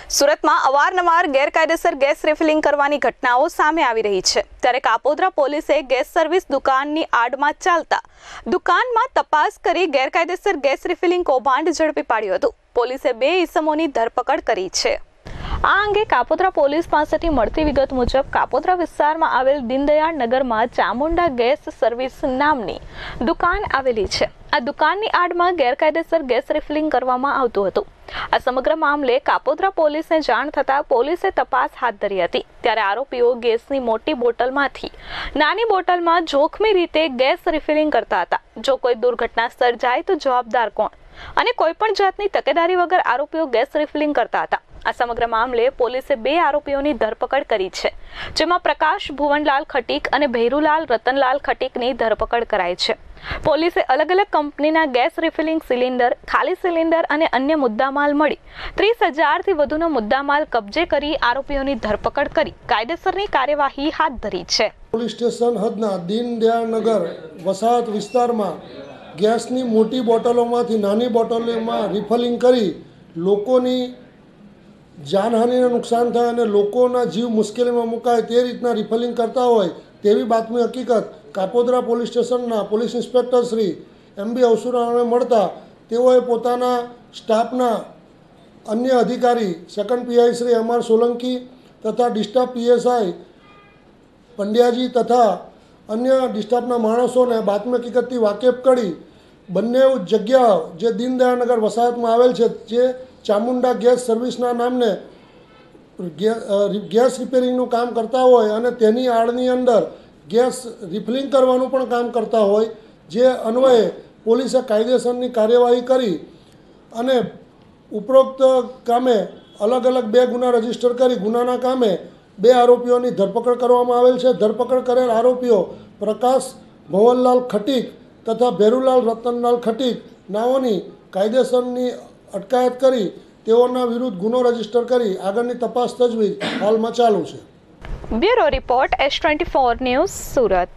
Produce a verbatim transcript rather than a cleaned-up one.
સુરતમાં અવારનવાર ગેરકાયદેસર ગેસ રિફિલિંગ કરવાની ઘટનાઓ સામે આવી રહી છે, ત્યારે કાપોદ્રા પોલીસે ગેસ સર્વિસ દુકાનની આડમાં ચાલતા દુકાનમાં તપાસ કરી ગેરકાયદેસર ગેસ રિફિલિંગ કૌભાંડ ઝડપી પાડ્યું હતું. પોલીસે બે ઇસમોની ધરપકડ કરી છે. આ અંગે કાપોદ્રા પોલીસ પાસેથી મળતી વિગત મુજબ કાપોદ્રા વિસ્તારમાં આવેલ દીનદયાળ નગરમાં ચામુંડા ગેસ સર્વિસ નામની દુકાન આવેલી છે. આ દુકાનની આડમાં ગેરકાયદેસર ગેસ રિફિલિંગ કરવામાં આવતું હતું. આ સમગ્ર મામલે કાપોદ્રા પોલીસને જાણ થતાં પોલીસે તપાસ હાથ ધરી હતી. ત્યારે આરોપીઓ ગેસની મોટી બોટલમાંથી નાની બોટલમાં જોખમી રીતે ગેસ રિફિલિંગ કરતા હતા. જો કોઈ દુર્ઘટના સર્જાય તો જવાબદાર કોણ અને કોઈ પણ જાતની તકેદારી વગર આરોપીઓ ગેસ રિફિલિંગ કરતા હતા. આ સમગ્ર મામલે પોલીસે બે આરોપીઓની ધરપકડ કરી છે, જેમાં પ્રકાશ ભુવનલાલ ખટીક અને ભૈરુલાલ રતનલાલ ખટીકની ધરપકડ કરાઈ છે. પોલીસે અલગ અલગ કંપનીના ગેસ રિફિલિંગ સિલિન્ડર, ખાલી સિલિન્ડર અને અન્ય મુદ્દામાલ મળી ત્રીસ હજારથી વધુનો મુદ્દામાલ કબજે કરી આરોપીઓની ધરપકડ કરી કાયદેસરની કાર્યવાહી હાથ ધરી છે. પોલીસ સ્ટેશન હદના દીનદયાળ નગર વસાહત વિસ્તારમાં ગેસની મોટી બોટલોમાંથી નાની બોટલોમાં રિફિલિંગ કરી લોકોની જાનહાનિને નુકસાન થાય અને લોકોના જીવ મુશ્કેલીમાં મુકાય તે રીતના રિફિલિંગ કરતા હોય તેવી બાતમી હકીકત કાપોદ્રા પોલીસ સ્ટેશનના police inspector Shri M B અવસુરાને મળતા તેઓએ પોતાના સ્ટાફના અન્ય અધિકારી second PI Shri M R Solanki તથા ડિસ્ટાફ પીએસઆઈ પંડ્યાજી તથા અન્ય ડિસ્ટાફના માણસોને બાતમી હકીકતથી વાકેફ કરી બંને જગ્યાઓ જે દીનદયાળનગર વસાહતમાં આવેલ છે, જે ચામુંડા ગેસ સર્વિસના નામને ગેસ રિપેરિંગનું કામ કરતા હોય અને તેની આડની અંદર ગેસ રિફિલિંગ કરવાનું પણ કામ કરતા હોય, જે અન્વયે પોલીસે કાયદેસરની કાર્યવાહી કરી અને ઉપરોક્ત કામે અલગ અલગ બે ગુના રજીસ્ટર કરી ગુનાના કામે બે આરોપીઓની ધરપકડ કરવામાં આવેલ છે. ધરપકડ કરેલ આરોપીઓ પ્રકાશ ભવનલાલ ખટીક તથા ભૈરુલાલ રતનલાલ ખટીક નાઓની કાયદેસરની અટકાયત કરી તેઓના વિરુદ્ધ ગુનો રજીસ્ટર કરી આગળની તપાસ તજવીજ હાલમાં ચાલુ છે. Bureau report S twenty four news, Surat.